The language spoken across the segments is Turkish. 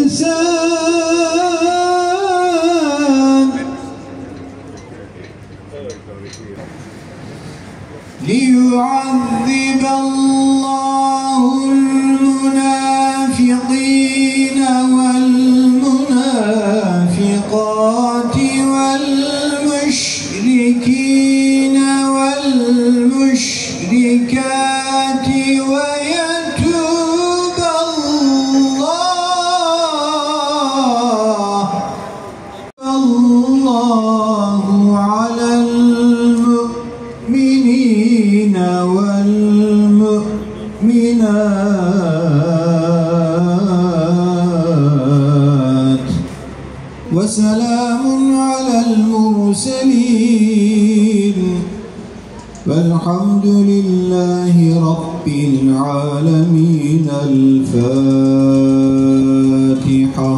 الحساب ليعذب الله المنافقين والمنافقات والمشركين والمشركات ويتوب الله على المؤمنين والمؤمنات وسلام على المرسلين والحمد لله رب العالمين. الفاتحة.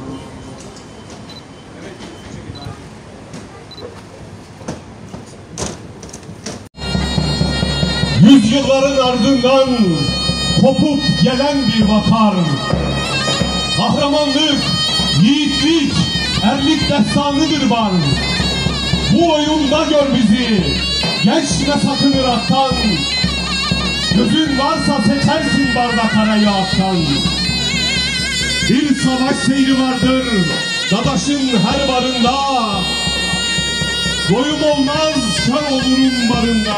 Yüzyılların ardından kopup gelen bir vatan, kahramanlık, yiğitlik, erlik destanıdır var. Bu oyunda gör bizi, geçme sakın Irak'tan. Gözün varsa seçersin bardak arayı aktan. Bir savaş seyri vardır Dadaş'ın her barında. Doyum olmaz kör olurum barında.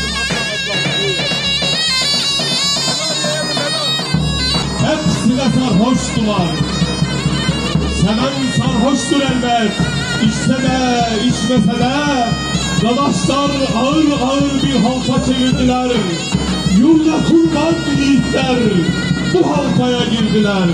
Hepsi de sarhoştular. Seven sarhoştur elbet. İçse de içmese de Dadaşlar ağır ağır bir halka çevirdiler. Yurda kurban yiğitler bu halkaya girdiler.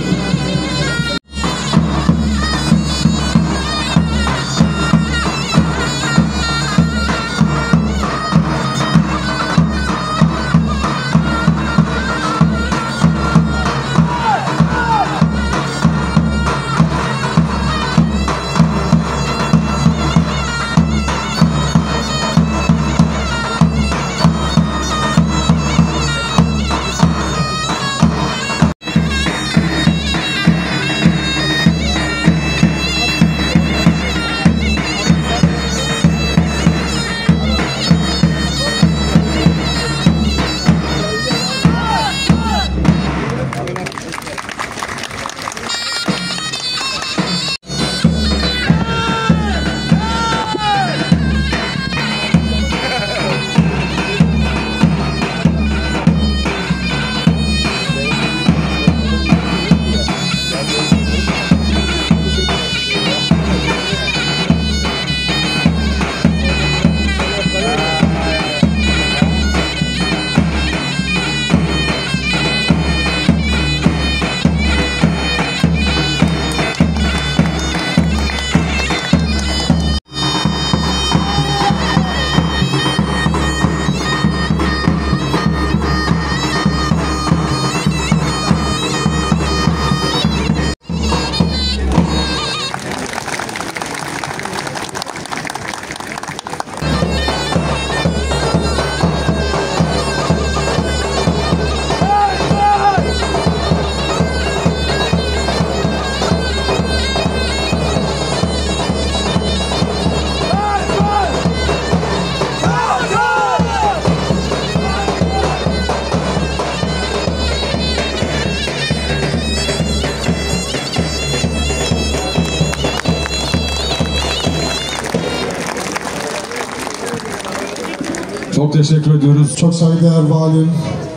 Çok teşekkür ediyoruz. Çok saygıdeğer valim,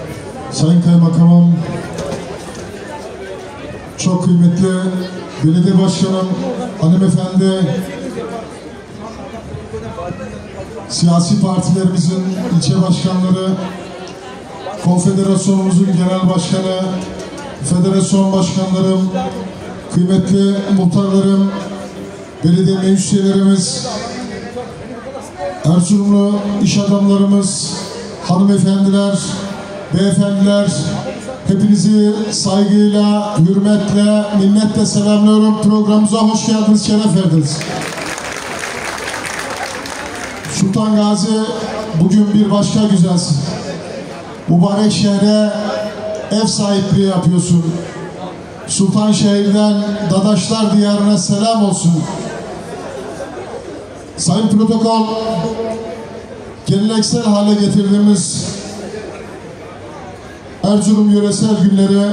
sayın kaymakamım, çok kıymetli belediye başkanım, hanımefendi, siyasi partilerimizin ilçe başkanları, konfederasyonumuzun genel başkanı, federasyon başkanlarım, kıymetli muhtarlarım, belediye meclis üyelerimiz, Erzurumlu iş adamlarımız, hanımefendiler, beyefendiler, hepinizi saygıyla, hürmetle, minnetle selamlıyorum. Programımıza hoş geldiniz, şeref verdiniz. Sultan Gazi, bugün bir başka güzelsin. Mübarek şehre ev sahipliği yapıyorsun. Sultanşehir'den Dadaşlar Diyarı'na selam olsun. Sayın Protokol, geleneksel hale getirdiğimiz Erzurum Yöresel Günleri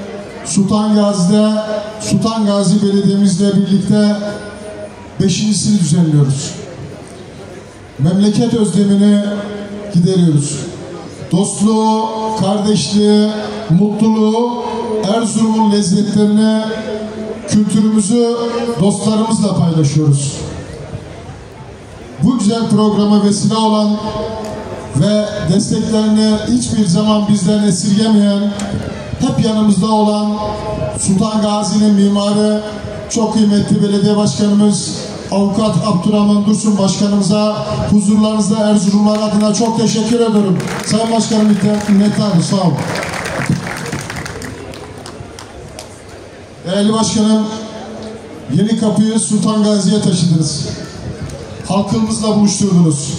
Sultan Gazi Belediye'mizle birlikte 5.'sini düzenliyoruz. Memleket özlemini gideriyoruz. Dostluğu, kardeşliği, mutluluğu, Erzurum'un lezzetlerini, kültürümüzü dostlarımızla paylaşıyoruz. Bu güzel programa vesile olan ve desteklerini hiçbir zaman bizden esirgemeyen, hep yanımızda olan Sultan Gazi'nin mimarı, çok kıymetli belediye başkanımız Avukat Abdurrahman Dursun Başkanımıza huzurlarınızda Erzurumlar adına çok teşekkür ediyorum. Sayın Başkanım minnettarım, sağ olun. Değerli Başkanım, Yeni Kapı'yı Sultan Gazi'ye taşıdınız. Halkımızla buluşturdunuz.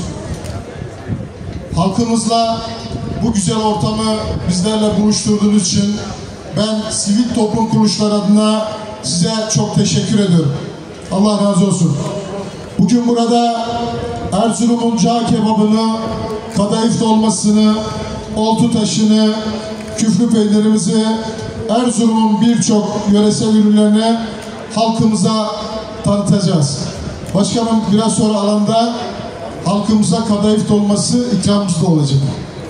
Halkımızla bu güzel ortamı bizlerle buluşturduğunuz için ben sivil toplum kuruluşları adına size çok teşekkür ediyorum. Allah razı olsun. Bugün burada Erzurum'un cağ kebabını, kadayıf dolmasını, oltu taşını, küflü peynirimizi, Erzurum'un birçok yöresel ürünlerini halkımıza tanıtacağız. Başkanım, biraz sonra alanda halkımıza kadayıf dolması ikramımızda olacak.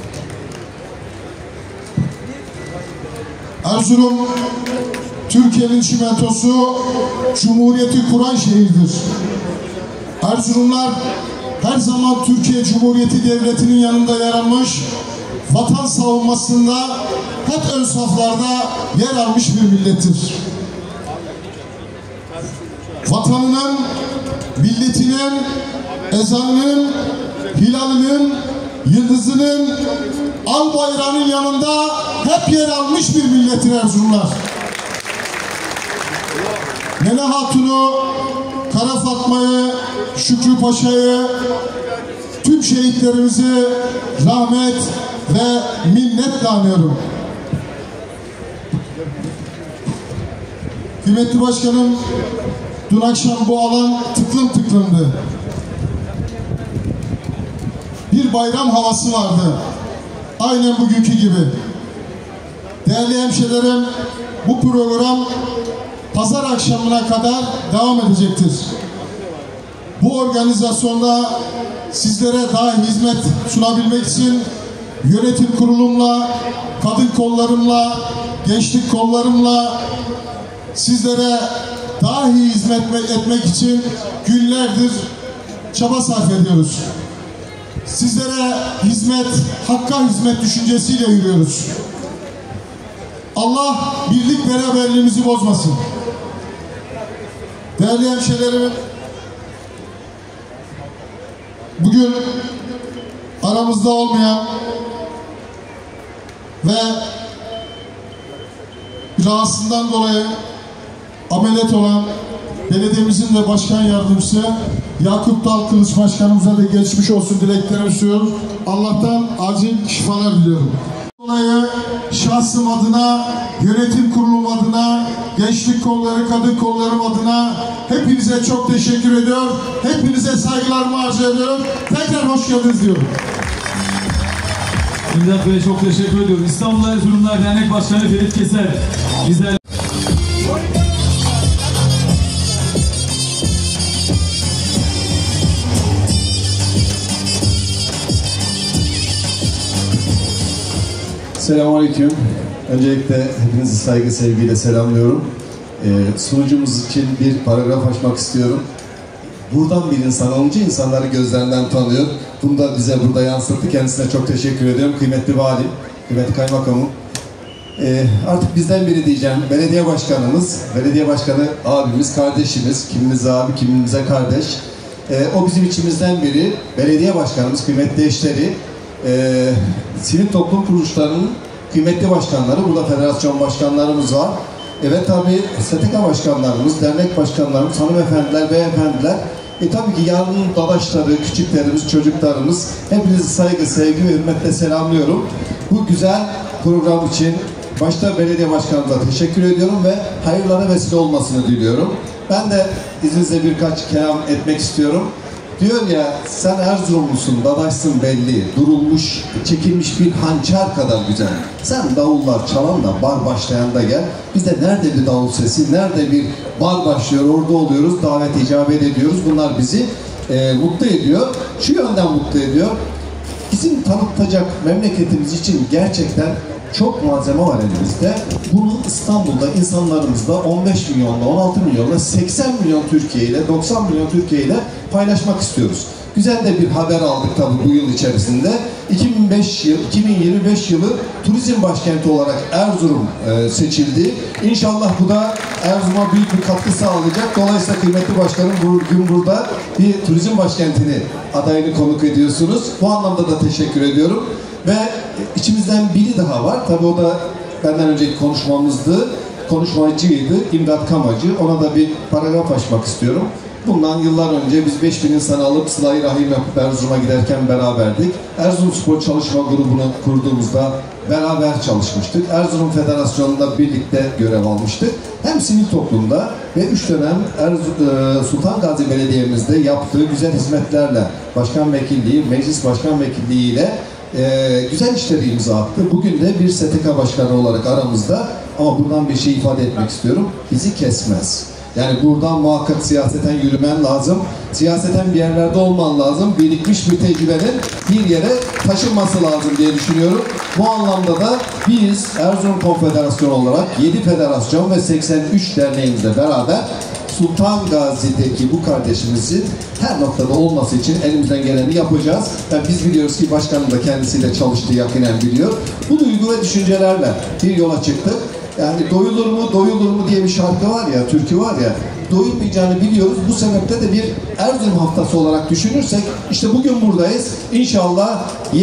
Erzurum, Türkiye'nin çimentosu, Cumhuriyeti kuran şehirdir. Erzurumlar her zaman Türkiye Cumhuriyeti Devleti'nin yanında yer almış, vatan savunmasında hep ön saflarda yer almış bir millettir. Vatanının, milletinin, ezanının, hilalinin, yıldızının, al bayrağının yanında hep yer almış bir millettir Erzurumlar. Nene Hatun'u, Kara Fatma'yı, Şükrü Paşa'yı, tüm şehitlerimizi rahmet ve minnetle anıyorum. Kıymetli Başkanım, dün akşam bu alan tıklım tıklımdı. Bir bayram havası vardı. Aynen bugünkü gibi. Değerli hemşehrilerim, bu program pazar akşamına kadar devam edecektir. Bu organizasyonda sizlere daha hizmet sunabilmek için yönetim kurulumla, kadın kollarımla, gençlik kollarımla sizlere daha iyi hizmet etmek için günlerdir çaba sarf ediyoruz. Sizlere hizmet, hakka hizmet düşüncesiyle yürüyoruz. Allah birlik beraberliğimizi bozmasın. Değerli hemşehrilerim, bugün aramızda olmayan ve rahatsızlığından dolayı ameliyat olan belediyemizin de başkan yardımcısı Yakup Dalkılıç Başkanımıza da geçmiş olsun dileklerimi sunuyorum. Allah'tan acil şifalar diliyorum. Dolayı şahsım adına, yönetim kurulum adına, gençlik kolları, kadın kollarım adına hepinize çok teşekkür ediyorum. Hepinize saygılarımı arz ediyorum. Tekrar hoş geldiniz diyorum. İmdat Bey'e çok teşekkür ediyorum. İstanbul Erzurumlar Dernek Başkanı Ferit Keser bizler. Selamünaleyküm. Öncelikle hepinizi saygı sevgiyle selamlıyorum. Sunucumuz için bir paragraf açmak istiyorum. Buradan bir insan olunca insanları gözlerinden tanıyor. Bunu da bize burada yansıttı. Kendisine çok teşekkür ediyorum. Kıymetli valim, kıymetli kaymakamım. Artık bizden biri diyeceğim. Belediye başkanımız, belediye başkanı abimiz, kardeşimiz. Kimimize abi, kimimize kardeş. O bizim içimizden biri. Belediye başkanımız, kıymetli eşleri. Sivil toplum kuruluşlarının kıymetli başkanları, burada federasyon başkanlarımız var. Evet tabii STK başkanlarımız, dernek başkanlarımız, hanımefendiler, beyefendiler. Tabii ki yarının dadaşları, küçüklerimiz, çocuklarımız, hepinizi saygı, sevgi ve hürmetle selamlıyorum. Bu güzel program için başta belediye başkanımıza teşekkür ediyorum ve hayırlara vesile olmasını diliyorum. Ben de izninizle birkaç kelam etmek istiyorum. Diyor ya, sen Erzurumlusun, dadaşsın belli, durulmuş, çekilmiş bir hançer kadar güzel. Sen davullar çalan da, bar başlayan da gel. Bizde nerede bir davul sesi, nerede bir bar başlıyor, orada oluyoruz, davet icabet ediyoruz. Bunlar bizi mutlu ediyor. Şu yönden mutlu ediyor. Bizim tanıtacak memleketimiz için gerçekten çok malzeme var elimizde. Bunu İstanbul'da insanlarımızla 15 milyonla, 16 milyonla, 80 milyon Türkiye ile, 90 milyon Türkiye ile paylaşmak istiyoruz. Güzel de bir haber aldık tabii bu yıl içerisinde. 2025 yılı turizm başkenti olarak Erzurum seçildi. İnşallah bu da Erzurum'a büyük bir katkı sağlayacak. Dolayısıyla kıymetli başkanım, bugün burada bir turizm başkentini adayını konuk ediyorsunuz. Bu anlamda da teşekkür ediyorum. Ve içimizden biri daha var. Tabii o da benden önceki konuşmacıydı. İmdat Kamacı. Ona da bir paragraf açmak istiyorum. Bundan yıllar önce biz 5000 insan alıp Sıla-i Rahim yapıp Erzurum'a giderken beraberdik. Erzurumspor Çalışma Grubu'nu kurduğumuzda beraber çalışmıştık. Erzurum Federasyonu'nda birlikte görev almıştık. Hem sivil toplumda ve 3 dönem Sultan Gazi Belediye'mizde yaptığı güzel hizmetlerle başkan vekilliği, meclis başkan vekilliği ile güzel işleri imza attı. Bugün de bir STK başkanı olarak aramızda, ama buradan bir şey ifade etmek istiyorum. Bizi kesmez. Yani buradan muhakkak siyaseten yürümen lazım. Siyaseten bir yerlerde olman lazım. Birikmiş bir tecrübenin bir yere taşınması lazım diye düşünüyorum. Bu anlamda da biz Erzurum Konfederasyonu olarak 7 federasyon ve 83 derneğimizle beraber Sultan Gazi'deki bu kardeşimizin her noktada olması için elimizden geleni yapacağız. Biz biliyoruz ki başkanım da kendisiyle çalıştığı yakinen biliyor. Bu duygu ve düşüncelerle bir yola çıktık. Yani doyulur mu diye bir şarkı var ya, türkü var ya, doyulmayacağını biliyoruz. Bu sebeple de bir Erzurum haftası olarak düşünürsek, işte bugün buradayız. İnşallah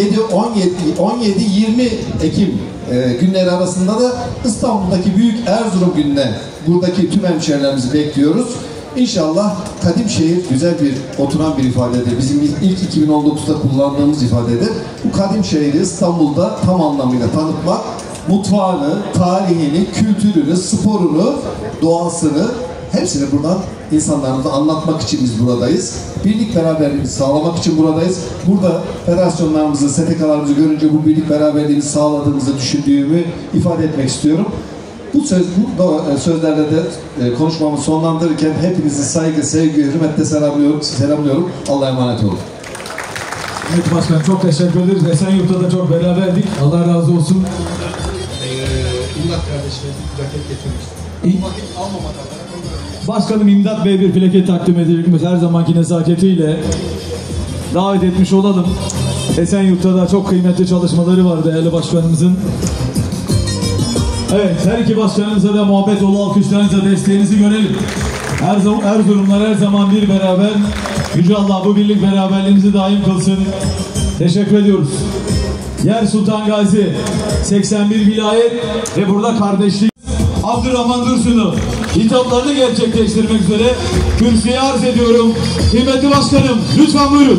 17-20 Ekim günleri arasında da İstanbul'daki Büyük Erzurum gününe buradaki tüm hemşehrilerimizi bekliyoruz. İnşallah kadim şehir güzel bir oturan bir ifadedir. Bizim ilk 2019'da kullandığımız ifadedir. Bu kadim şehri İstanbul'da tam anlamıyla tanıtmak, mutfağını, tarihini, kültürünü, sporunu, doğasını, hepsini buradan insanlarımıza anlatmak için biz buradayız. Birlik beraberliğimizi sağlamak için buradayız. Burada federasyonlarımızı, STK'larımızı görünce bu birlik beraberliğimizi sağladığımızı düşündüğümü ifade etmek istiyorum. Bu sözlerle de konuşmamı sonlandırırken hepinizi saygı, sevgi, hürmetle selamlıyorum. Allah'a emanet olun. Evet başkanım, çok teşekkür ederiz. Esenyurt'ta da çok beraberdik. Allah razı olsun. İmdat kardeşime plaket getirmiştim. Vakit almamadan. Başkanım İmdat Bey bir plaket takdim edilmiş, her zamanki nezaketiyle davet etmiş olalım. Esenyurt'ta da çok kıymetli çalışmaları var değerli başkanımızın. Evet, her iki başkanımıza da muhabbet dolu alkışlarınızla desteğinizi görelim. Erzurumlar her zaman bir beraber. Yüce Allah bu birlik beraberliğimizi daim kılsın. Teşekkür ediyoruz. Yer Sultan Gazi, 81 vilayet ve burada kardeşlik. Abdurrahman Dursun'u hitaplarını gerçekleştirmek üzere kürsüye arz ediyorum. Kıymetli başkanım, lütfen buyurun.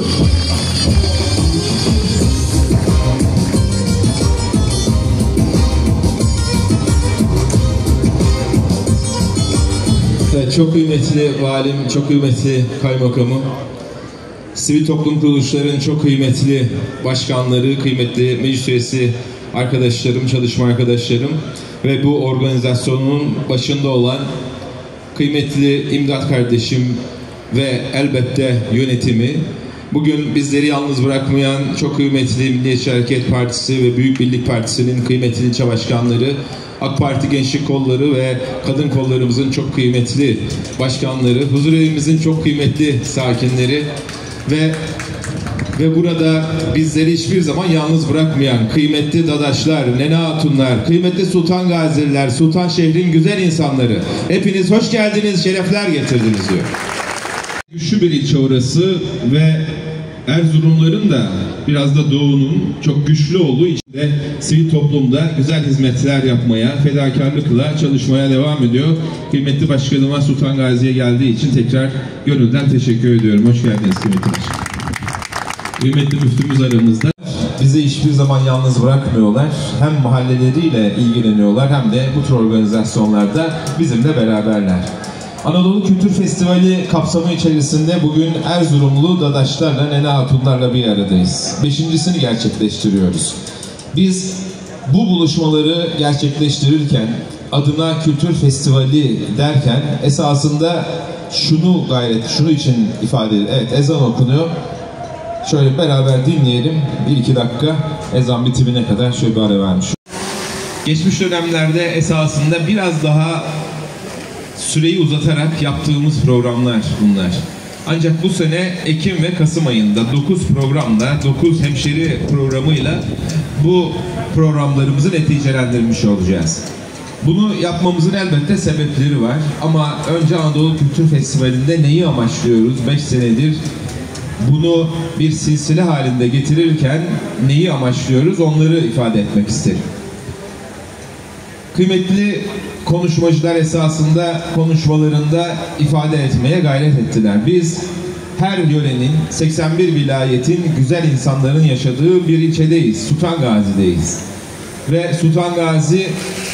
Evet, çok kıymetli valim, çok kıymetli kaymakamım, sivil toplum kuruluşlarının çok kıymetli başkanları, kıymetli meclis üyesi arkadaşlarım, çalışma arkadaşlarım ve bu organizasyonun başında olan kıymetli İmdat kardeşim ve elbette yönetimi, bugün bizleri yalnız bırakmayan çok kıymetli Milliyetçi Hareket Partisi ve Büyük Birlik Partisi'nin kıymetli ilçe başkanları, AK Parti gençlik kolları ve kadın kollarımızın çok kıymetli başkanları, huzurevimizin çok kıymetli sakinleri ve burada bizleri hiçbir zaman yalnız bırakmayan kıymetli dadaşlar, nene hatunlar, kıymetli Sultan Gazililer, Sultan şehrin güzel insanları, hepiniz hoş geldiniz, şerefler getirdiniz diyor. Güçlü bir ilçe orası ve Erzurumların da biraz da doğunun çok güçlü olduğu için de sivil toplumda güzel hizmetler yapmaya, fedakarlıkla çalışmaya devam ediyor. Kıymetli başkanıma Sultan Gazi'ye geldiği için tekrar gönülden teşekkür ediyorum. Hoş geldiniz kıymetli başkanım. Kıymetli müftümüz aramızda. bizi hiçbir zaman yalnız bırakmıyorlar. Hem mahalleleriyle ilgileniyorlar hem de bu tür organizasyonlarda bizimle beraberler. Anadolu Kültür Festivali kapsamı içerisinde bugün Erzurumlu dadaşlarla, nene hatunlarla bir aradayız. 5.sini gerçekleştiriyoruz. Biz bu buluşmaları gerçekleştirirken, adına Kültür Festivali derken esasında şunu için ifade edilir. Evet, ezan okunuyor. Şöyle beraber dinleyelim. 1-2 dakika ezan bitimine kadar şöyle bir ara vermiş. Geçmiş dönemlerde esasında biraz daha süreyi uzatarak yaptığımız programlar bunlar. Ancak bu sene Ekim ve Kasım ayında 9 programla, 9 hemşeri programıyla bu programlarımızı neticelendirmiş olacağız. Bunu yapmamızın elbette sebepleri var. Ama önce Anadolu Kültür Festivali'nde neyi amaçlıyoruz? 5 senedir bunu bir silsile halinde getirirken neyi amaçlıyoruz? Onları ifade etmek isterim. Kıymetli konuşmacılar esasında konuşmalarında ifade etmeye gayret ettiler. Biz her yörenin, 81 vilayetin güzel insanların yaşadığı bir ilçedeyiz. Sultan Gazi'deyiz. Ve Sultan Gazi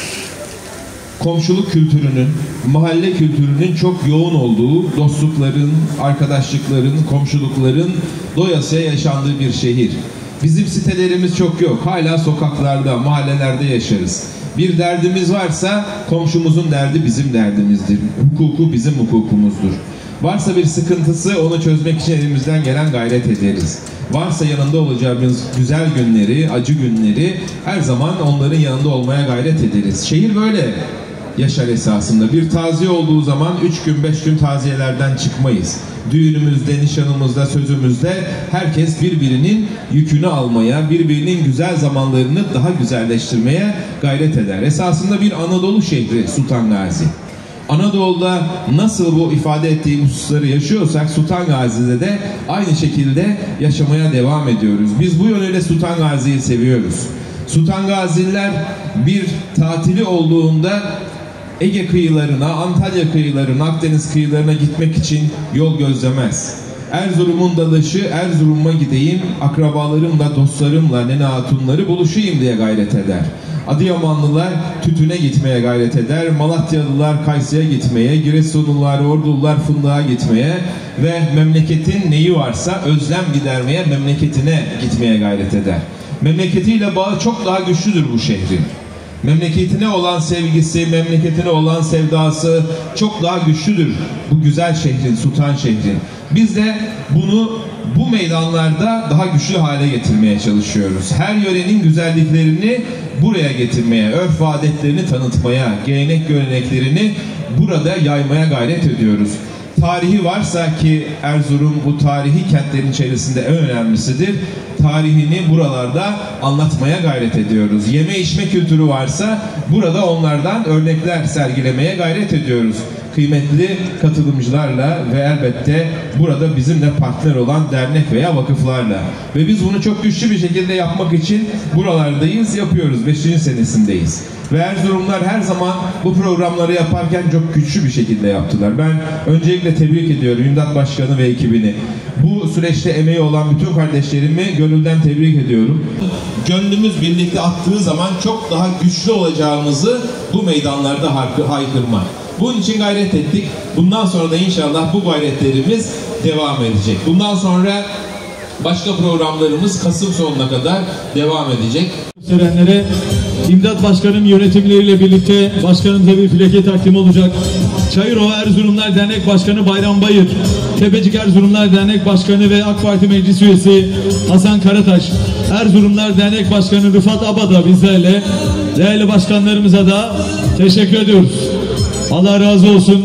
komşuluk kültürünün, mahalle kültürünün çok yoğun olduğu, dostlukların, arkadaşlıkların, komşulukların doyasıya yaşandığı bir şehir. Bizim sitelerimiz çok yok. Hala sokaklarda, mahallelerde yaşarız. Bir derdimiz varsa komşumuzun derdi bizim derdimizdir. Hukuku bizim hukukumuzdur. Varsa bir sıkıntısı onu çözmek için elimizden gelen gayret ederiz. Varsa yanında olacağımız güzel günleri, acı günleri her zaman onların yanında olmaya gayret ederiz. Şehir böyle yaşar esasında. Bir taziye olduğu zaman 3 gün 5 gün taziyelerden çıkmayız. Düğünümüzde, nişanımızda, sözümüzde herkes birbirinin yükünü almaya, birbirinin güzel zamanlarını daha güzelleştirmeye gayret eder. Esasında bir Anadolu şehri Sultan Gazi. Anadolu'da nasıl bu ifade ettiğim hususları yaşıyorsak Sultan Gazi'de de aynı şekilde yaşamaya devam ediyoruz. Biz bu yönüyle Sultan Gazi'yi seviyoruz. Sultan Gazililer bir tatili olduğunda Ege kıyılarına, Antalya kıyılarına, Akdeniz kıyılarına gitmek için yol gözlemez. Erzurum'un dadaşı, Erzurum'a gideyim, akrabalarımla, dostlarımla, nene hatunları buluşayım diye gayret eder. Adıyamanlılar Tütün'e gitmeye gayret eder, Malatyalılar Kayısı'ya gitmeye, Giresunlular, Ordulular Fındık'a gitmeye ve memleketin neyi varsa özlem gidermeye, memleketine gitmeye gayret eder. Memleketiyle bağı çok daha güçlüdür bu şehrin. Memleketine olan sevgisi, memleketine olan sevdası çok daha güçlüdür bu güzel şehrin, Sultan şehrin. Biz de bunu bu meydanlarda daha güçlü hale getirmeye çalışıyoruz. Her yörenin güzelliklerini buraya getirmeye, örf ve adetlerini tanıtmaya, gelenek göreneklerini burada yaymaya gayret ediyoruz. Tarihi varsa ki Erzurum bu tarihi kentlerin içerisinde en önemlisidir. Tarihini buralarda anlatmaya gayret ediyoruz. Yeme içme kültürü varsa burada onlardan örnekler sergilemeye gayret ediyoruz. Kıymetli katılımcılarla ve elbette burada bizimle partner olan dernek veya vakıflarla. Ve biz bunu çok güçlü bir şekilde yapmak için buralardayız, yapıyoruz. 5. senesindeyiz. Ve Erzurumlar her zaman bu programları yaparken çok güçlü bir şekilde yaptılar. Ben öncelikle tebrik ediyorum İmdat Başkanı ve ekibini. Bu süreçte emeği olan bütün kardeşlerimi gönülden tebrik ediyorum. Gönlümüz birlikte attığı zaman çok daha güçlü olacağımızı bu meydanlarda haykırmak. Bunun için gayret ettik. Bundan sonra da inşallah bu gayretlerimiz devam edecek. Bundan sonra başka programlarımız Kasım sonuna kadar devam edecek. Sevenlere İmdat Başkanı'nın yönetimleriyle birlikte başkanımıza bir plake takdim olacak. Çayırova Erzurumlar Dernek Başkanı Bayram Bayır, Tepecik Erzurumlar Dernek Başkanı ve AK Parti Meclis Üyesi Hasan Karataş, Erzurumlar Dernek Başkanı Rıfat Abada bizlerle, değerli başkanlarımıza da teşekkür ediyoruz. Allah razı olsun.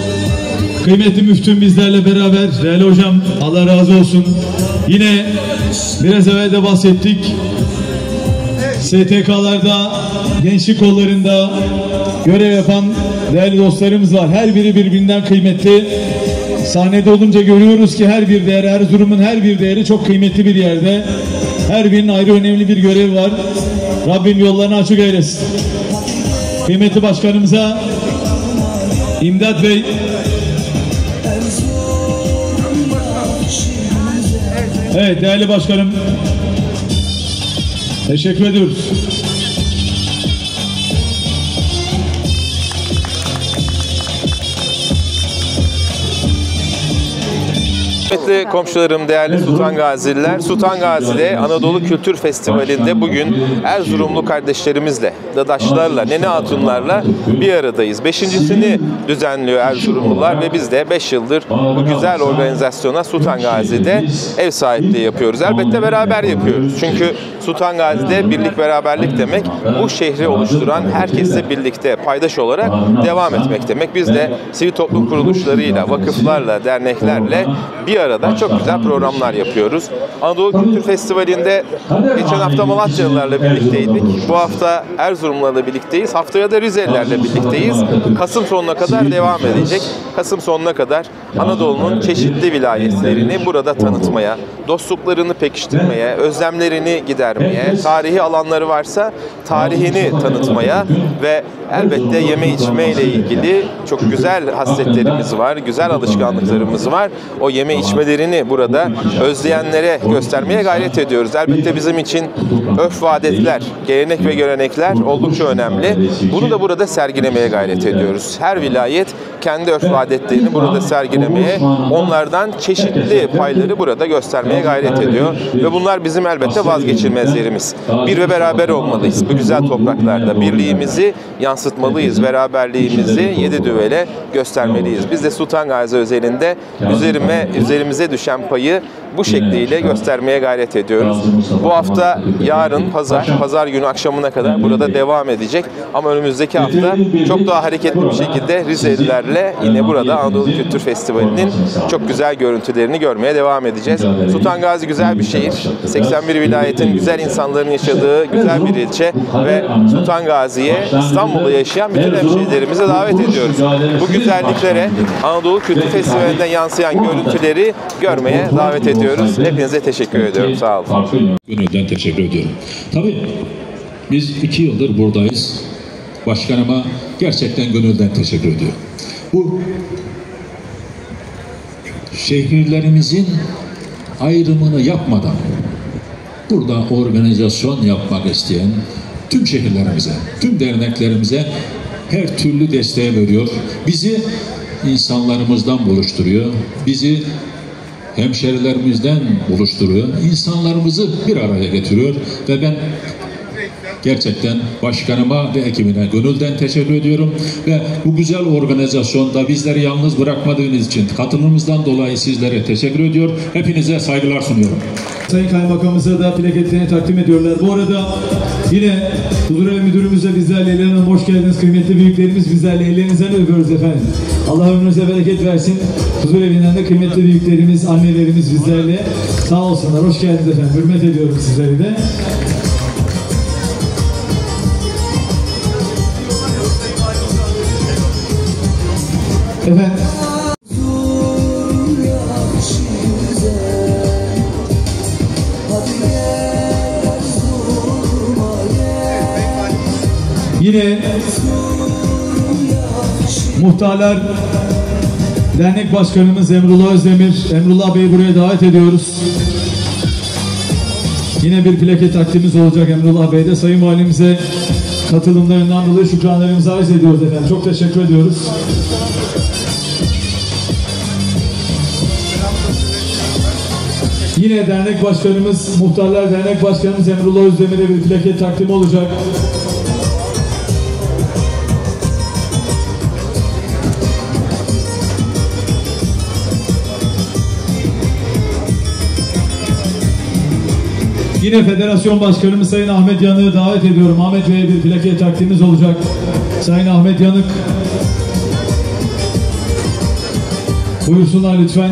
Kıymetli müftüm bizlerle beraber, değerli hocam Allah razı olsun. Yine biraz evvel de bahsettik. STK'larda, gençlik kollarında görev yapan değerli dostlarımız var. Her biri birbirinden kıymetli. Sahnede olunca görüyoruz ki her bir değer, Erzurum'un her bir değeri çok kıymetli bir yerde. Her birinin ayrı önemli bir görevi var. Rabbim yollarını açık eylesin. Kıymetli başkanımıza İmdat Bey, evet değerli başkanım, Teşekkür ediyoruz. Kıymetli komşularım, değerli Sultan Gazililer, Sultan Gazi'de Anadolu Kültür Festivali'nde bugün Erzurumlu kardeşlerimizle, dadaşlarla, nene hatunlarla bir aradayız. Beşincisini düzenliyor Erzurumlular ve biz de 5 yıldır bu güzel organizasyona Sultan Gazi'de ev sahipliği yapıyoruz. Elbette beraber yapıyoruz. Çünkü Sultan Gazi'de birlik beraberlik demek, bu şehri oluşturan herkesle birlikte, paydaş olarak devam etmek demek. Biz de sivil toplum kuruluşlarıyla, vakıflarla, derneklerle bir arada çok güzel programlar yapıyoruz. Anadolu Kültür Festivali'nde geçen hafta Malatyalılarla birlikteydik. Bu hafta Erzurumlularla birlikteyiz. Haftaya da Rizelilerle birlikteyiz. Kasım sonuna kadar devam edecek. Kasım sonuna kadar Anadolu'nun çeşitli vilayetlerini burada tanıtmaya, dostluklarını pekiştirmeye, özlemlerini gidermeye, tarihi alanları varsa tarihini tanıtmaya ve elbette yeme içme ile ilgili çok güzel hasletlerimiz var, güzel alışkanlıklarımız var. O yeme içmelerini burada özleyenlere göstermeye gayret ediyoruz. Elbette bizim için örf ve adetler, gelenek ve görenekler oldukça önemli. Bunu da burada sergilemeye gayret ediyoruz. Her vilayet kendi örf ve adetlerini burada sergilemeye, onlardan çeşitli payları burada göstermeye gayret ediyor. Ve bunlar bizim elbette vazgeçilmezlerimiz. Bir ve beraber olmalıyız bu güzel topraklarda. Birliğimizi yansıtmalıyız, beraberliğimizi yedi düvele göstermeliyiz. Biz de Sultan Gazi özelinde üzerimize düşen payı bu şekliyle göstermeye gayret ediyoruz. Bu hafta, yarın, pazar günü akşamına kadar burada devam edecek. Ama önümüzdeki hafta çok daha hareketli bir şekilde Rizelilerle yine burada Anadolu Kültür Festivali'nin çok güzel görüntülerini görmeye devam edeceğiz. Sultan Gazi güzel bir şehir. 81 vilayetin güzel insanların yaşadığı güzel bir ilçe ve Sultan Gazi'ye, İstanbul'da yaşayan bütün hemşehrilerimize davet ediyoruz. Bu güzelliklere, Anadolu Kültür Festivali'nden yansıyan görüntüleri görmeye davet ediyoruz. Hepinize teşekkür ediyorum. Sağ olun. Gönülden teşekkür ediyorum. Tabii biz 2 yıldır buradayız. Başkanıma gerçekten gönülden teşekkür ediyorum. Bu şehirlerimizin ayrımını yapmadan burada organizasyon yapmak isteyen tüm şehirlerimize, tüm derneklerimize her türlü desteği veriyor. Bizi insanlarımızdan buluşturuyor. Bizi hemşerilerimizden buluşturuyor. İnsanlarımızı bir araya getiriyor ve ben gerçekten başkanıma ve ekibine gönülden teşekkür ediyorum ve bu güzel organizasyonda bizleri yalnız bırakmadığınız için katılımımızdan dolayı sizlere teşekkür ediyor. Hepinize saygılar sunuyorum. Sayın Kaymakamımıza da plaketlerini takdim ediyorlar. Bu arada yine Huzurevi Müdürümüzle bizlerle Elena Hanım hoş geldiniz. Kıymetli büyüklerimiz bizlerle ellerinizden öpüyoruz efendim. Allah ömrünüze bereket versin. Huzurevi'nden de kıymetli büyüklerimiz, annelerimiz bizlerle sağ olsunlar. Hoş geldiniz efendim. Hürmet ediyorum sizleri de. Efendim. Yine Muhtarlar Dernek Başkanımız Emrullah Özdemir, Emrullah Bey'i buraya davet ediyoruz. Yine bir plaket takdimimiz olacak Emrullah Bey'de. Sayın Valimize katılımlarından dolayı şükranlarımızı arz ediyoruz efendim. Çok teşekkür ediyoruz. Yine dernek başkanımız, Muhtarlar Dernek Başkanımız Emrullah Özdemir'e bir plaket takdimi olacak. Yine Federasyon Başkanımız Sayın Ahmet Yanık'ı davet ediyorum. Ahmet Bey'e bir plaket takdimimiz olacak. Sayın Ahmet Yanık. Buyursunlar lütfen.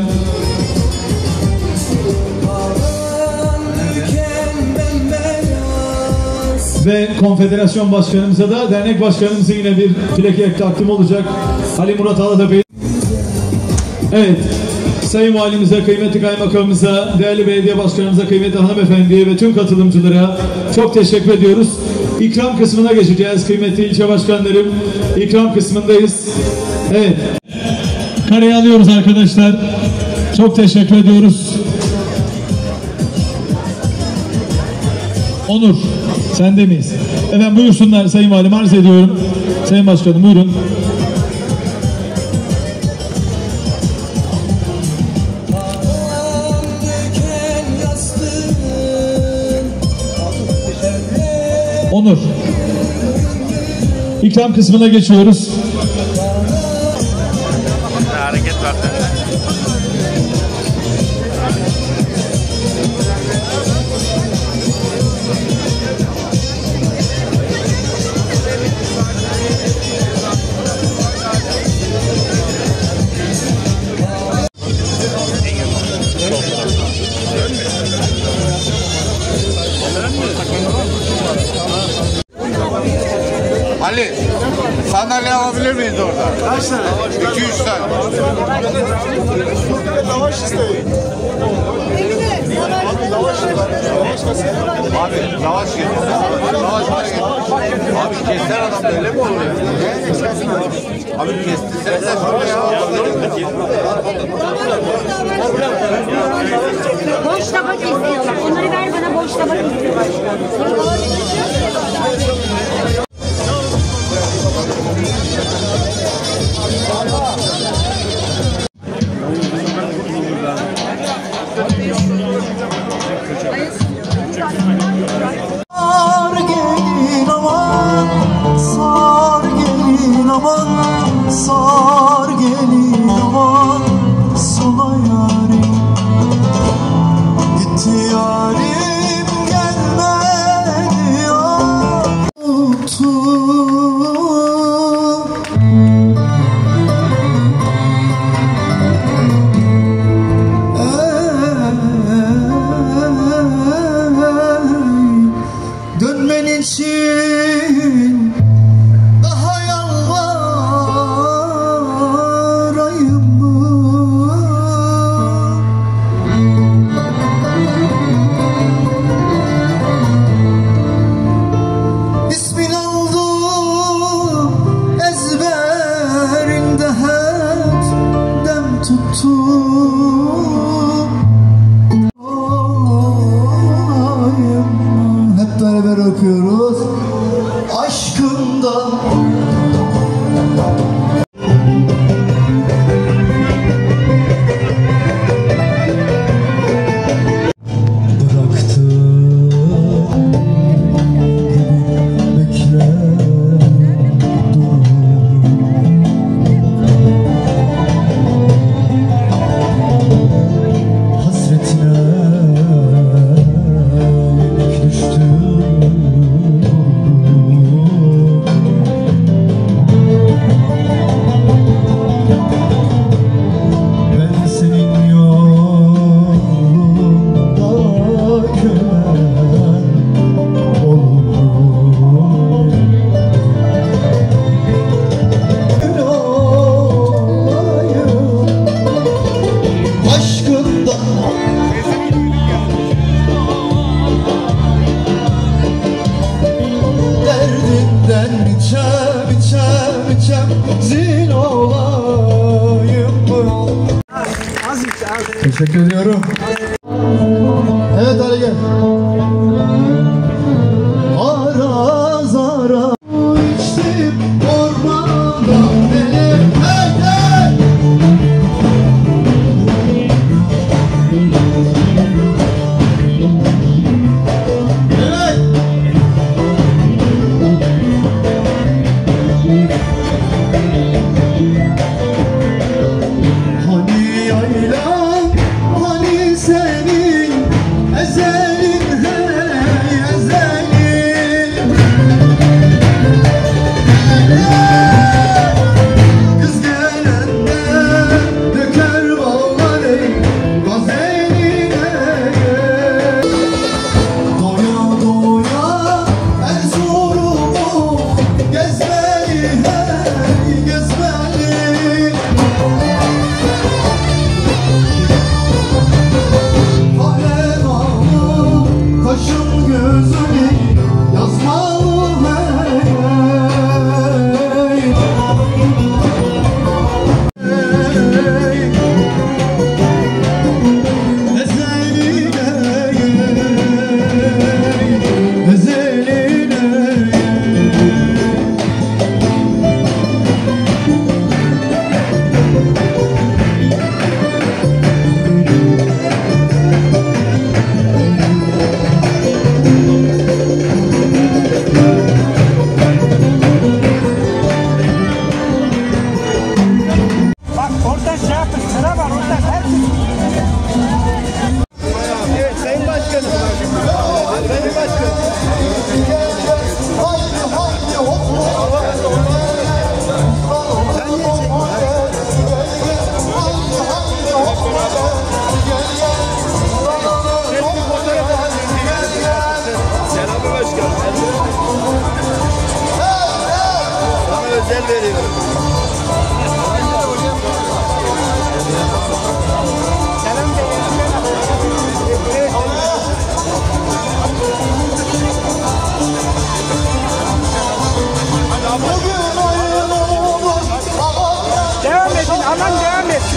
Ve Konfederasyon Başkanımıza da dernek başkanımıza yine bir plaket takdim olacak. Ali Murat Alada Bey. Evet. Sayın Valimize, kıymetli Kaymakamımıza, değerli belediye başkanımıza, kıymetli hanımefendiye ve tüm katılımcılara çok teşekkür ediyoruz. İkram kısmına geçeceğiz kıymetli ilçe başkanlarım. İkram kısmındayız. Evet. Kareye alıyoruz arkadaşlar. Çok teşekkür ediyoruz. Onur. Sende miyiz? Efendim buyursunlar Sayın Valim, arz ediyorum. Sayın Başkanım buyurun. Onur. İkram kısmına geçiyoruz. Hareket var. Ali, sandalye alabilir miyiz orada? Kaç tane? 2-3 tane. Lavaş isteyin. Abi lavaş getir. Lavaş bana getir. Abi kestiren adam böyle mi olur ya? Abi kestirsene sen şurada ya. Boş tabak istiyorlar. Onları ver bana, boş tabak istiyorlar. Sar gelin aman, sar gelin aman, sar gelin aman, sola yarim, gitti yarim gelmedi ya. Dönmen için daha yalvarayım mı? İsmin aldım ezberinde hep dem tuttum. Hep beraber okuyoruz. Aşkından bıraktım bekle dur. Hasretine yenik düştüm. Ben senin yolunda kölen olurum. Gül olayım aşkından. Derdimden içem içem içem zil olayım mı? Teşekkür ediyorum. Evet Ali gel. Araz araz içtim ormandan benim. Hey hey! Evet. Hani yaylan, hani senin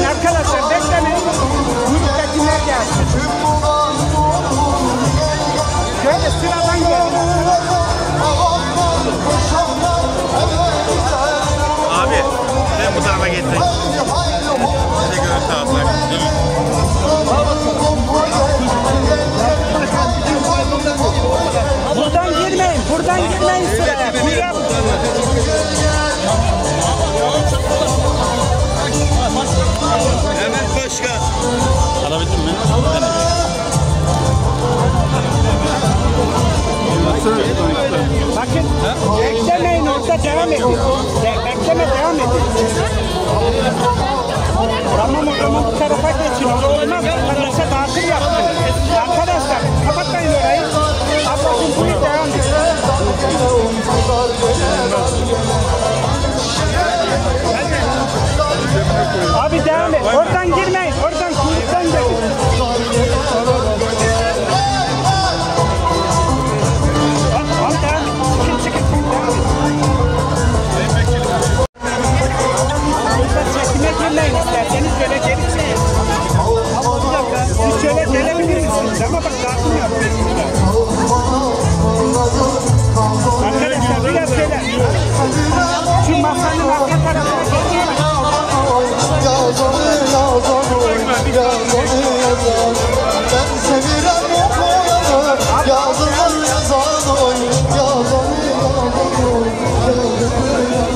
gelsin arkadaşlar, beklemeyin. Gruptakiler gelsin. Şöyle sıradan gelin. Abi sen bu tarafa getirin. Size görüntü alsak. Buradan girmeyin sıraya. Buraya. Hemen başkan. Alabildin mi? Bakın, beklemeyin, orada devam edin. Bekleme, devam edin. Tamam, o zaman bu tarafa geçin. Olmaz, arkadaşlar dağıtım yapın. Arkadaşlar, kapatmayın orayı. Ablacığım, buraya devam edin. Abi devam et, oradan girmeyin, oradan kulüpten gelin. Çekime girmeyin isterseniz böyle geri çekin. Siz şöyle gelebilirsiniz ama bak dağıtım yapıyorsunuz. Arkadaşlar biraz şöyle. Şu masanın arka tarafına geçin. Ben sevirem okuyanı, yazılır yazan oy, yazılır yazan oy.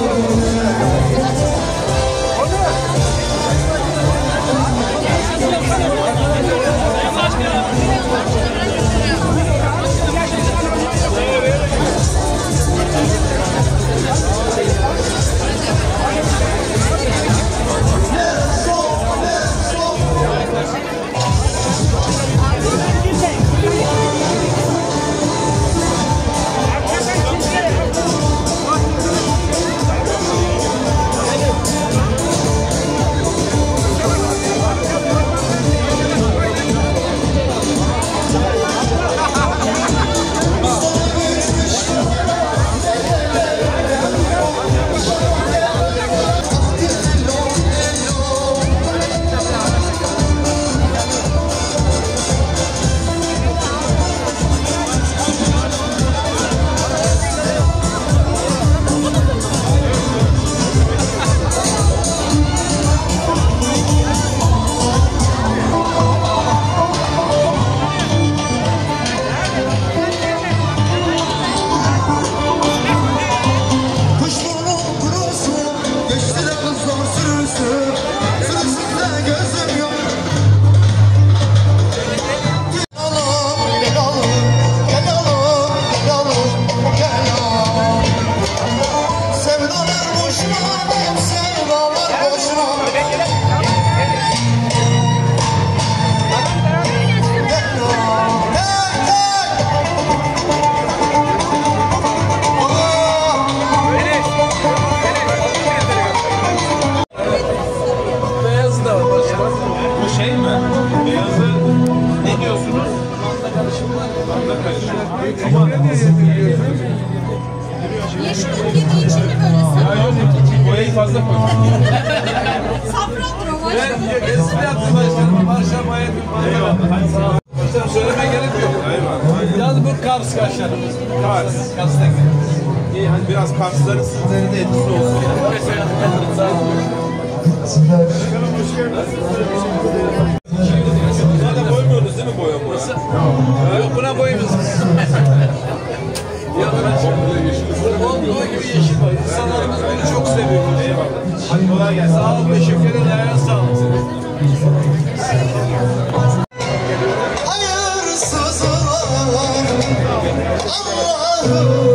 Yeşilin gibi içinde böyle safran. Boyayı fazla koy. Safrandır o başkanım. Ben eski yaptım başkanım. Marşal Bayat Eyvallah. Başkanım söylemeye gerek yok. Eyvallah. Yalnız bu Kars kaşlarımız. Kars'tan geliyor. İyi hadi biraz Karsların sizlerin de etkisi olsun. Mesela sağ olun. Başkanım hoş geldiniz. Buna da koymuyoruz değil mi boya burası? Yok buna koymuyoruz. Olduğu gibi yeşil var. İnsanlarımız bunu çok seviyor. Eyvallah. Hadi kolay gelsin. Sağ olun. Teşekkür ederim. Ayağınıza sağlık. Hayırsızlar Allah'ım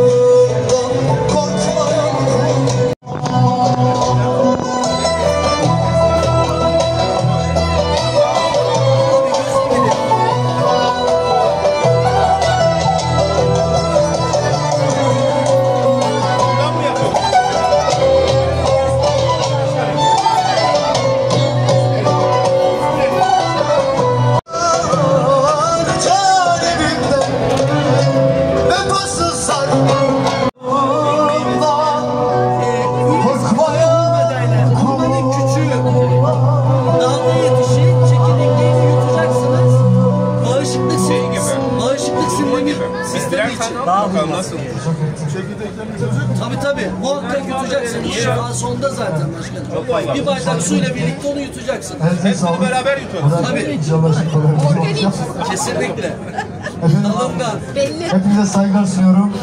Bakalım nasıl? Tabii muhakkak yutacaksın. Şifası onda zaten başkanım. Bir bardak suyla birlikte onu yutacaksın. Hepsini beraber yutalım. Tabii. Organik. Kesinlikle. Dalından. Belli. Hepinize saygılar sunuyorum.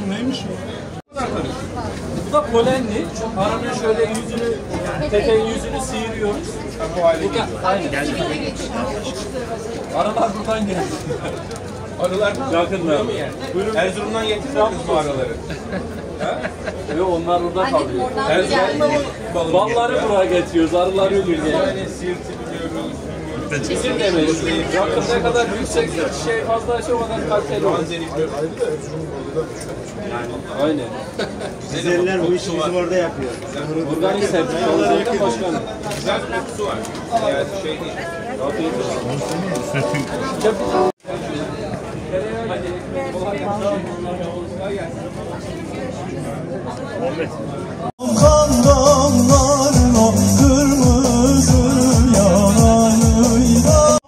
Bu da polenli. Paranın şöyle yüzünü, tekenin yüzünü sıyırıyoruz. Aynen. Arılar buradan geldi. Arılar yakın mı? Erzurum'dan getirmiyoruz bu arıları. Yok, onlar burada kalıyor. Erzurum'da mı balık? Balları buraya getiriyoruz, arılar ölüyor yani. Yani Siirt'i biliyoruz. Bizim demeyiz. Yakın ne kadar yüksek şey fazlaysa o kadar kaliteli olur. Aynen. Güzeller bu işi bizim orada yapıyor. Organik sertifikalar zaten başkanım. Güzel bir kokusu var. Yani şey değil. Afiyet olsun. Kandanlarla kırmızı yanağıyla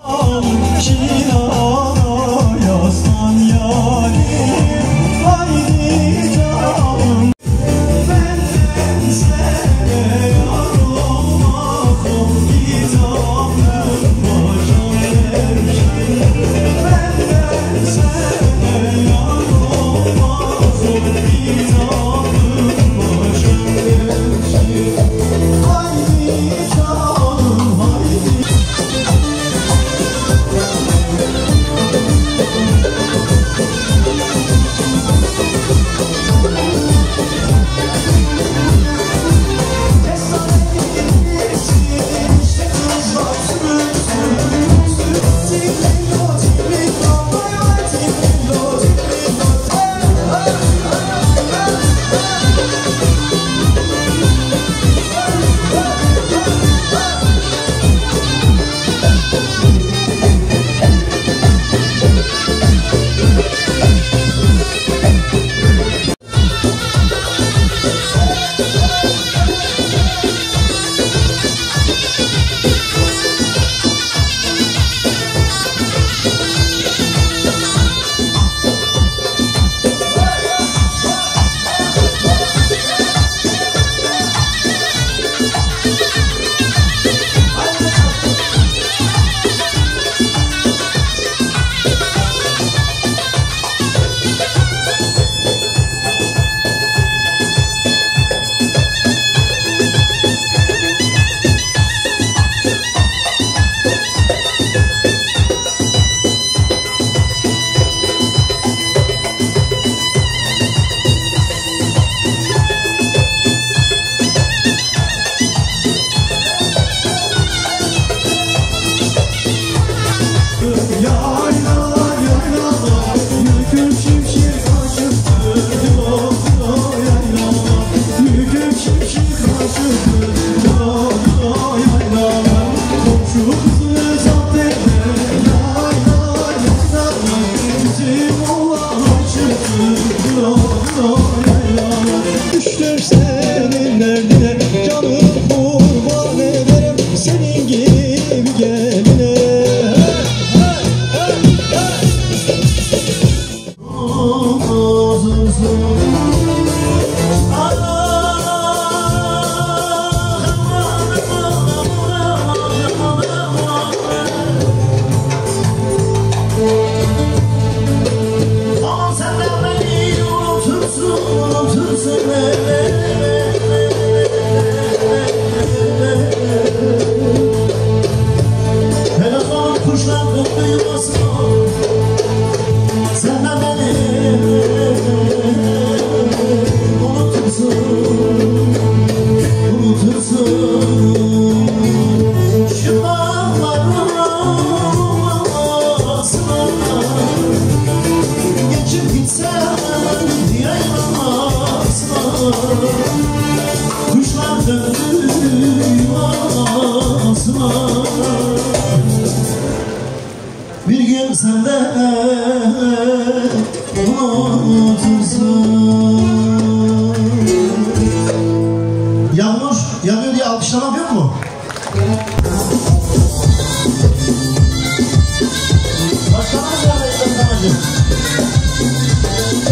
kirana yazdan yarim haydi canım benden sene yar olmak o kitabım başım erşim benden sene yar olmak o kitabım başım erşim haydi canım haydi. Düştür senin derdine canım kurban ederim senin gibi geline. Aman sen de beni unutursun hele kalan kuşlar mutlu yuvasına sen de beni unutursun şu dağların arasına geçip gitsen yaylamazsın kuşlar döndü yuvasına bir gün sen de unutursun. Yağmur yanıyor diye alkışlanamıyor mu? Başkanımız nerede?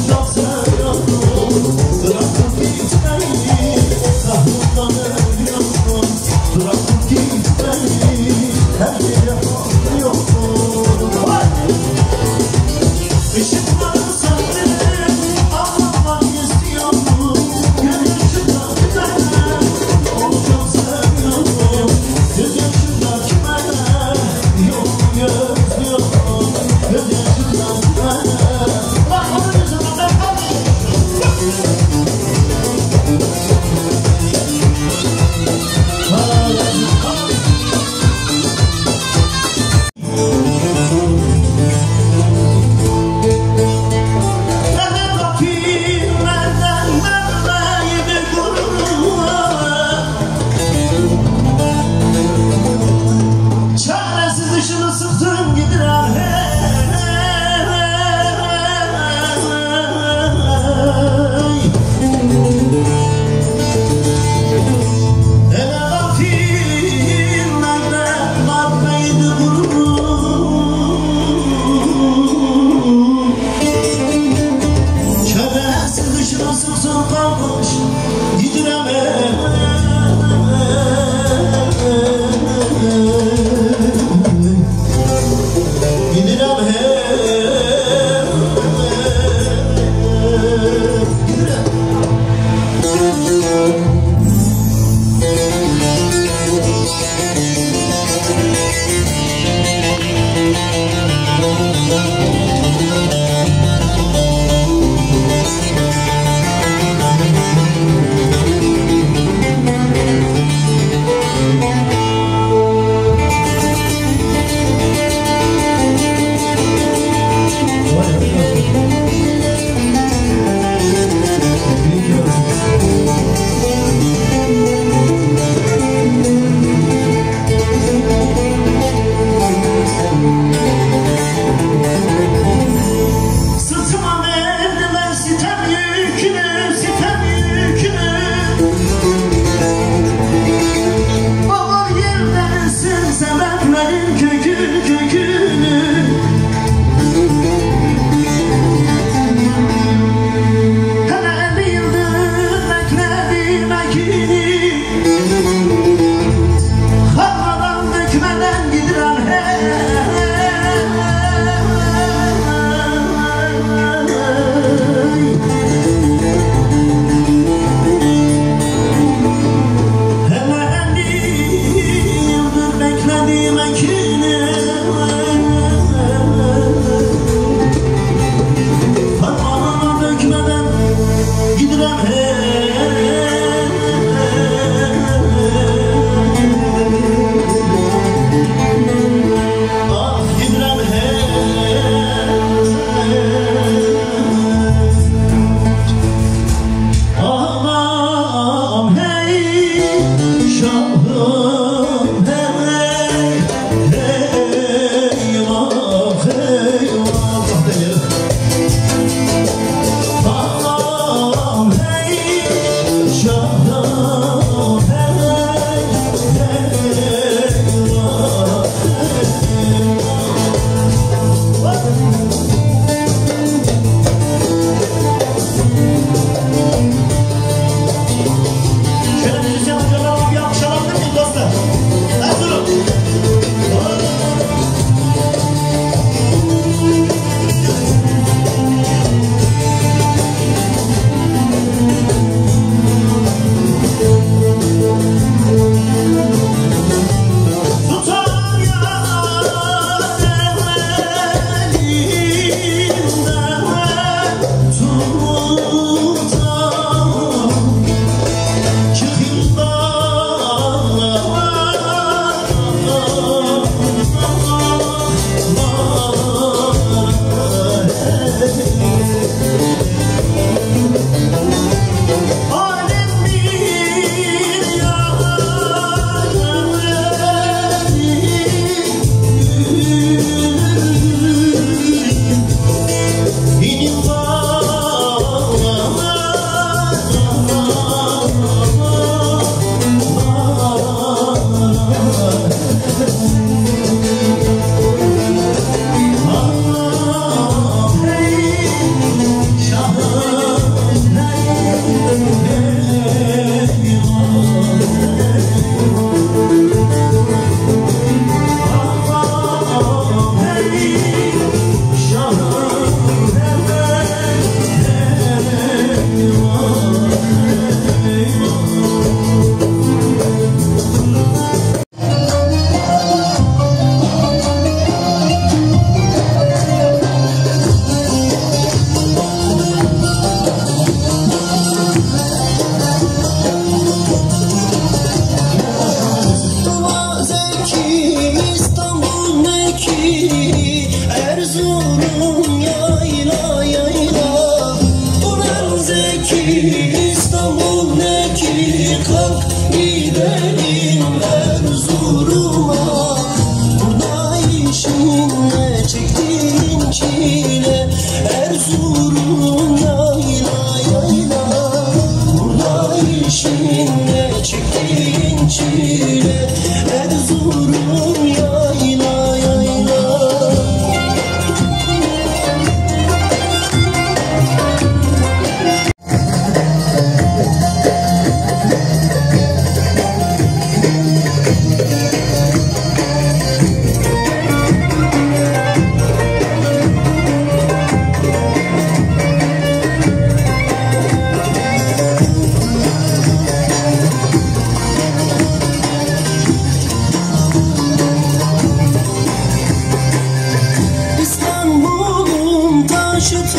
çok seviyorum. Bırakıp gitmeyi, kahrımdan ölüyorum. Bırakıp gitmeyi, her gece ağlıyorum. Işıkları söndürüp ağlamak istiyorum. Gülüşünden gitmene, onu çok seviyorum. Göz yaşından gitmene, yolunu gözlüyorum. Göz yaşından gitmene, bak onun yüzünden kalk.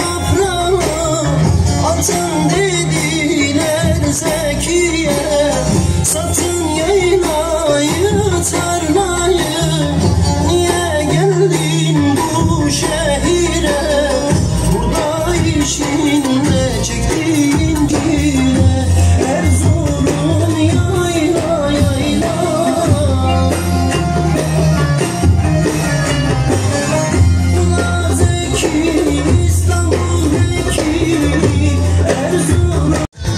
toprağı, altın dediler zekiye. Satın yaylayı, tarlayı, niye geldin bu şehire? Burada işin ne, çektiğin çile. Erzurum yayla yayla. Ula zeki, İstanbul zeki, Erzurum.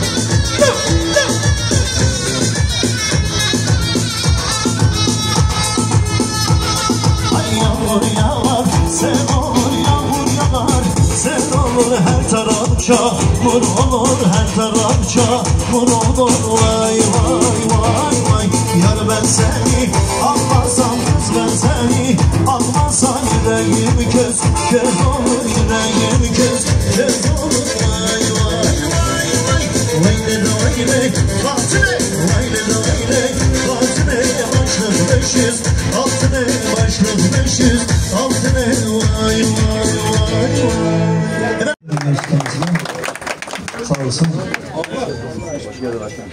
Her taraf çamur olur, her taraf çamur olur. Vay vay vay vay. Yar ben seni almasam, kız ben seni almasam, yüreğim köz köz olur, yüreğim köz köz olur. Vay vay vay vay. Vayle vayle altine, vayle vayle altine. Başlık 500, altine başlık 500, altine. Vay vay vay vay. Sağ olasın. Hoş geldin başkanım.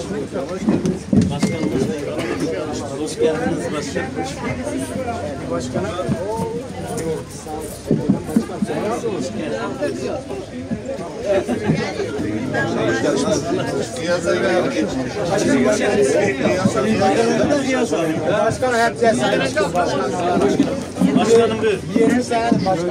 Hoş geldiniz başkanım. Başkanım. Başkanım hep cesaret. Başkanım buyur. Yerini sayalım başkanım.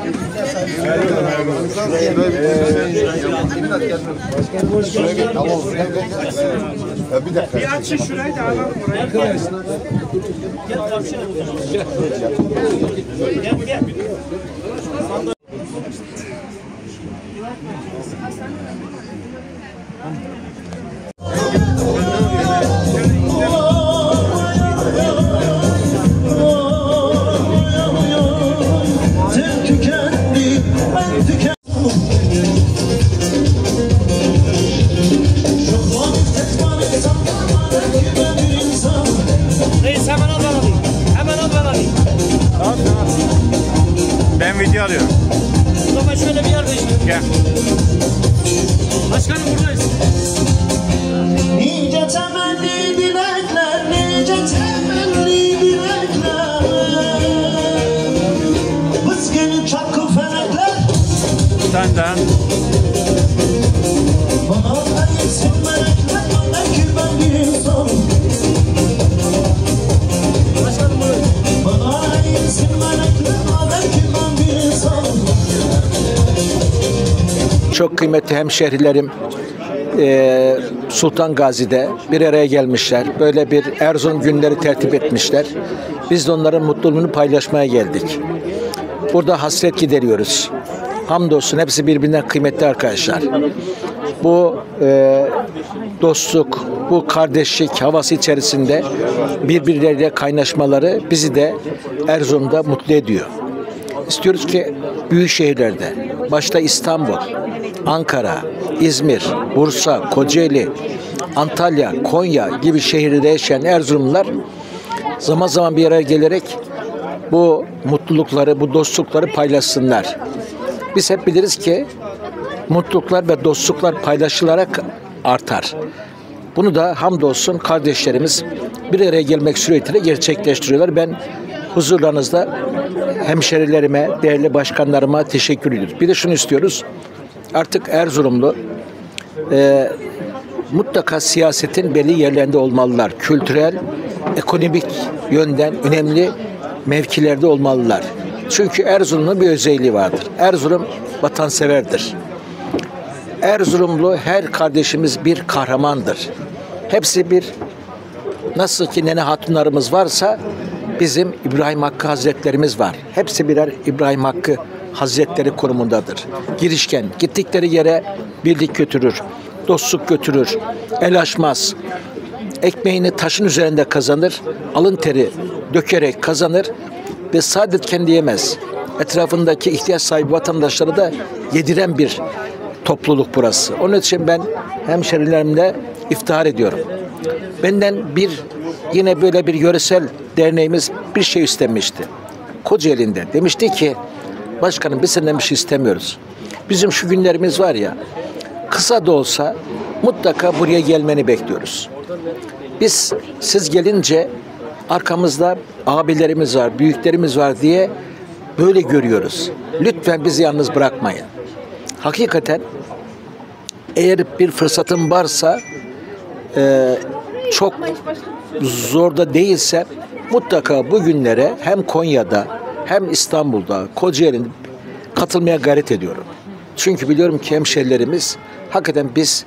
Başkanım hoş geldin. Tamam. Bir dakika. Bir açın şurayı da alalım buraya. Gel tavşanı bu zaman. Gel. Reis hemen al ben alayım. Hemen al ben alayım. Tamam. Ben video alıyorum. O zaman şöyle bir yer değiştir. Gel. Başkanım buradayız. Nice temelli dilekler, nice temelli dilekler. Bızgın çakı felekler. Senden. Bana ayırsın melekler, belki ben bir insanım. Başkanım buradayız. Bana ayırsın melekler, belki ben bir insanım. Çok kıymetli hemşehrilerim Sultan Gazi'de bir araya gelmişler. Böyle bir Erzurum günleri tertip etmişler. Biz de onların mutluluğunu paylaşmaya geldik. Burada hasret gideriyoruz. Hamdolsun hepsi birbirinden kıymetli arkadaşlar. Bu dostluk, bu kardeşlik havası içerisinde birbirleriyle kaynaşmaları bizi de Erzurum'da mutlu ediyor. İstiyoruz ki büyük şehirlerde, başta İstanbul, Ankara, İzmir, Bursa, Kocaeli, Antalya, Konya gibi şehirde yaşayan Erzurumlular zaman zaman bir araya gelerek bu mutlulukları, bu dostlukları paylaşsınlar. Biz hep biliriz ki mutluluklar ve dostluklar paylaşılarak artar. Bunu da hamdolsun kardeşlerimiz bir araya gelmek suretiyle gerçekleştiriyorlar. Ben huzurlarınızda hemşerilerime, değerli başkanlarıma teşekkür ediyoruz. Bir de şunu istiyoruz. Artık Erzurumlu mutlaka siyasetin belli yerlerinde olmalılar. Kültürel, ekonomik yönden önemli mevkilerde olmalılar. Çünkü Erzurum'un bir özelliği vardır. Erzurum vatanseverdir. Erzurumlu her kardeşimiz bir kahramandır. Hepsi bir, nasıl ki Nene Hatunlarımız varsa bizim İbrahim Hakkı Hazretlerimiz var. Hepsi birer İbrahim Hakkı Hazretleri konumundadır. Girişken gittikleri yere birlik götürür, dostluk götürür, el açmaz. Ekmeğini taşın üzerinde kazanır, alın teri dökerek kazanır ve sadece kendi yemez. Etrafındaki ihtiyaç sahibi vatandaşları da yediren bir topluluk burası. Onun için ben hemşerilerimle iftihar ediyorum. Benden yine böyle bir yöresel derneğimiz bir şey istemişti. Kocaeli'nde demişti ki, başkanım biz senden bir şey istemiyoruz. Bizim şu günlerimiz var ya, kısa da olsa mutlaka buraya gelmeni bekliyoruz. Biz siz gelince arkamızda abilerimiz var, büyüklerimiz var diye böyle görüyoruz. Lütfen bizi yalnız bırakmayın. Hakikaten eğer bir fırsatım varsa çok zor da değilse mutlaka bu günlere hem Konya'da hem İstanbul'da, Kocaeli'nde katılmaya gayret ediyorum. Çünkü biliyorum ki hemşerilerimiz hakikaten biz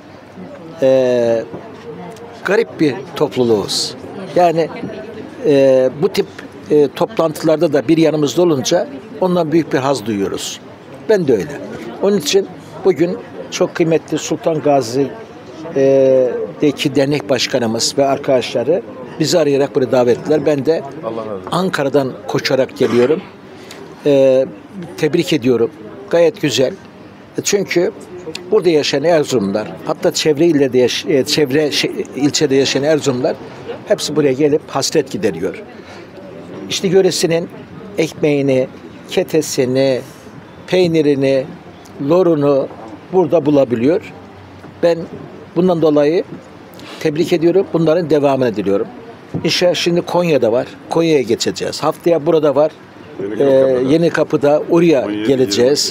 garip bir topluluğuz. Yani bu tip toplantılarda da bir yanımızda olunca ondan büyük bir haz duyuyoruz. Ben de öyle. Onun için bugün çok kıymetli Sultan Gazi'deki dernek başkanımız ve arkadaşları bizi arayarak buraya davet ettiler. Ben de Ankara'dan koşarak geliyorum. Tebrik ediyorum. Gayet güzel. Çünkü burada yaşayan Erzurumlar, hatta çevre ilçede yaşayan Erzurumlar hepsi buraya gelip hasret gideriyor. İşte yöresinin ekmeğini, ketesini, peynirini, lorunu burada bulabiliyor. Ben bundan dolayı tebrik ediyorum. Bunların devamını diliyorum. İnşallah şimdi Konya'da var. Konya'ya geçeceğiz. Haftaya burada var. Yenikapı'da oraya geleceğiz.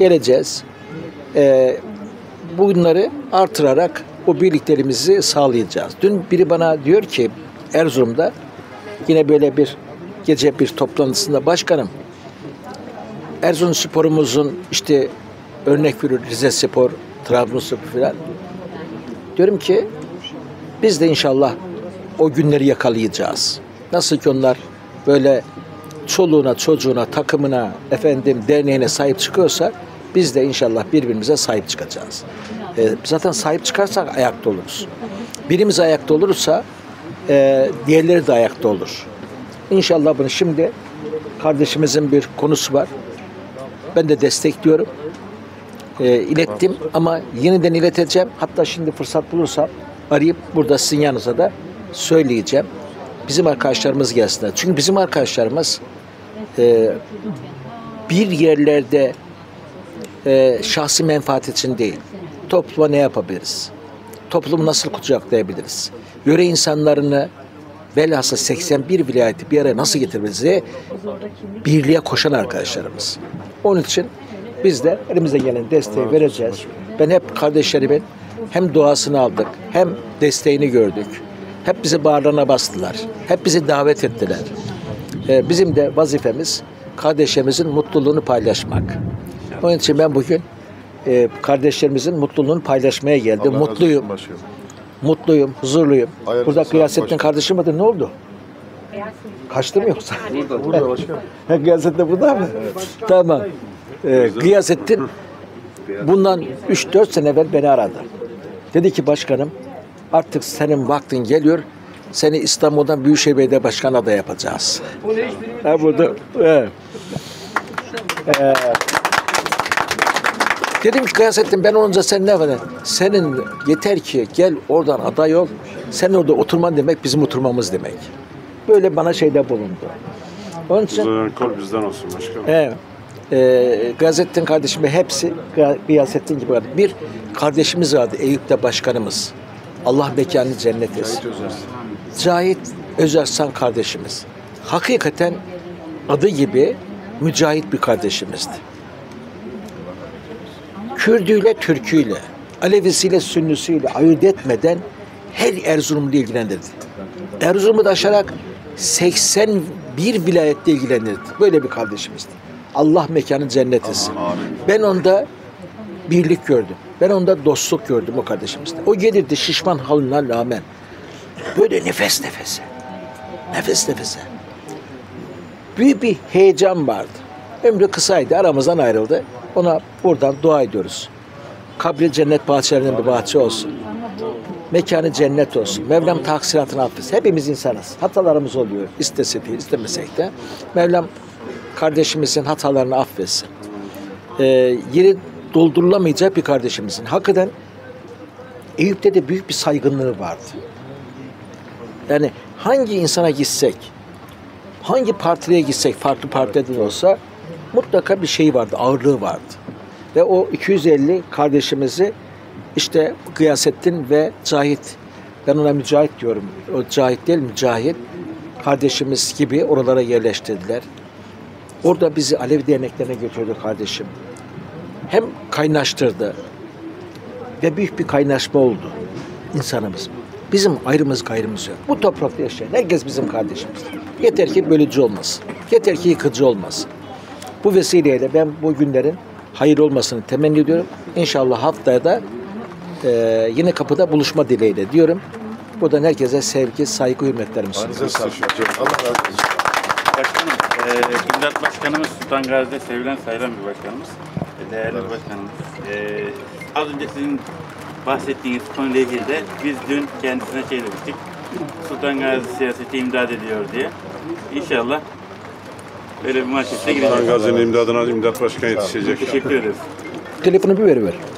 Bunları artırarak o birliklerimizi sağlayacağız. Dün biri bana diyor ki Erzurum'da yine böyle bir gece bir toplantısında başkanım Erzurum sporumuzun işte örnek veriyor Rize Spor, Trabzonspor falan. Diyorum ki biz de inşallah o günleri yakalayacağız. Nasıl ki onlar böyle çoluğuna, çocuğuna, takımına, derneğine sahip çıkıyorsa biz de inşallah birbirimize sahip çıkacağız. Zaten sahip çıkarsak ayakta oluruz. Birimiz ayakta olursa diğerleri de ayakta olur. İnşallah bunu şimdi kardeşimizin bir konusu var. Ben de destekliyorum. İlettim ama yeniden ileteceğim. Hatta şimdi fırsat bulursam arayıp burada sizin yanınıza da söyleyeceğim. Bizim arkadaşlarımız gelsinler. Çünkü bizim arkadaşlarımız bir yerlerde şahsi menfaat için değil. Topluma ne yapabiliriz? Toplumu nasıl kucaklayabiliriz? Yöre insanlarını velhasıl 81 vilayeti bir araya nasıl getirebiliriz diye birliğe koşan arkadaşlarımız. Onun için biz de elimizden gelen desteği vereceğiz. Ben hep kardeşlerimin hem duasını aldık hem desteğini gördük. Hep bizi bağırlarına bastılar. Hep bizi davet ettiler. Bizim de vazifemiz kardeşlerimizin mutluluğunu paylaşmak. Onun için ben bugün kardeşlerimizin mutluluğunu paylaşmaya geldim. Mutluyum. Mutluyum, huzurluyum. Burada Gıyasettin kardeşim adı ne oldu? Kaçtı mı yoksa? Burada başkanım. Gıyasettin burada mı? Evet. Tamam. Gıyasettin bundan 3-4 sene evvel beni aradı. Dedi ki başkanım artık senin vaktin geliyor. Seni İstanbul'dan Büyükşehir Belediye Başkanı adayı yapacağız. Burada. Dedim ki Gıyasettin ben olunca sen ne yapalım? Senin yeter ki gel oradan aday ol. Sen orada oturman demek bizim oturmamız demek. Böyle bana şeyde bulundu. Onun için kol bizden olsun başkanım. Evet. Gıyasettin kardeşim ve hepsi Gıyasettin gibi vardı. Bir kardeşimiz vardı Eyüp'te başkanımız. Allah mekanını cennet etsin. Cahit Özersan kardeşimiz. Hakikaten adı gibi mücahit bir kardeşimizdi. Kürdüyle, Türküyle, Alevisiyle, Sünnüsüyle ayırt etmeden her Erzurumlu ilgilendirdi. Erzurum'u da aşarak 81 vilayetle ilgilendirdi. Böyle bir kardeşimizdi. Allah mekanı cennet etsin. Ben onda birlik gördüm. Ben onda dostluk gördüm o kardeşimizde. O gelirdi şişman haline rağmen. Böyle nefes nefese. Nefes nefese. Büyük bir heyecan vardı. Ömrü kısaydı. Aramızdan ayrıldı. Ona buradan dua ediyoruz. Kabri cennet bahçelerinden bir bahçe olsun. Mekanı cennet olsun. Mevlam taksiratını affetsin. Hepimiz insanız. Hatalarımız oluyor. İstesek de istemesek de. Mevlam kardeşimizin hatalarını affetsin. Yeri doldurulamayacak bir kardeşimizin. Hakikaten Eyüp'te de büyük bir saygınlığı vardı. Yani hangi insana gitsek, hangi partiye gitsek, farklı partiden olsa mutlaka bir şey vardı, ağırlığı vardı. Ve o 250 kardeşimizi işte Gıyasettin ve Cahit, ben ona Mücahit diyorum, o Cahit değil Mücahit, kardeşimiz gibi oralara yerleştirdiler. Orada bizi Alevi derneklerine götürdü kardeşim. Hem kaynaştırdı ve büyük bir kaynaşma oldu insanımız. Bizim ayrımız gayrımız yok. Bu toprakta yaşayan herkes bizim kardeşimiz. Yeter ki bölücü olmasın. Yeter ki yıkıcı olmasın. Bu vesileyle ben bu günlerin hayır olmasını temenni ediyorum. İnşallah haftaya da yine kapıda buluşma dileğiyle diyorum. Buradan herkese sevgi, saygı, hürmetlerimi sunuyorum. Allah razı olsun. Başkanım, İmdat Başkanımız Sultan Gazi'de sevilen sayılan bir başkanımız. Değerli bir başkanımız. Az önce sizin bahsettiğiniz konuyla ilgili de biz dün kendisine şey demiştik. Sultan Gazi siyasete imdad ediyor diye. İnşallah böyle bir manşette gireceğiz. Sultan Gazi'nin imdadına imdat başkan yetişecek. Teşekkür ederiz. Telefonu bir veriver.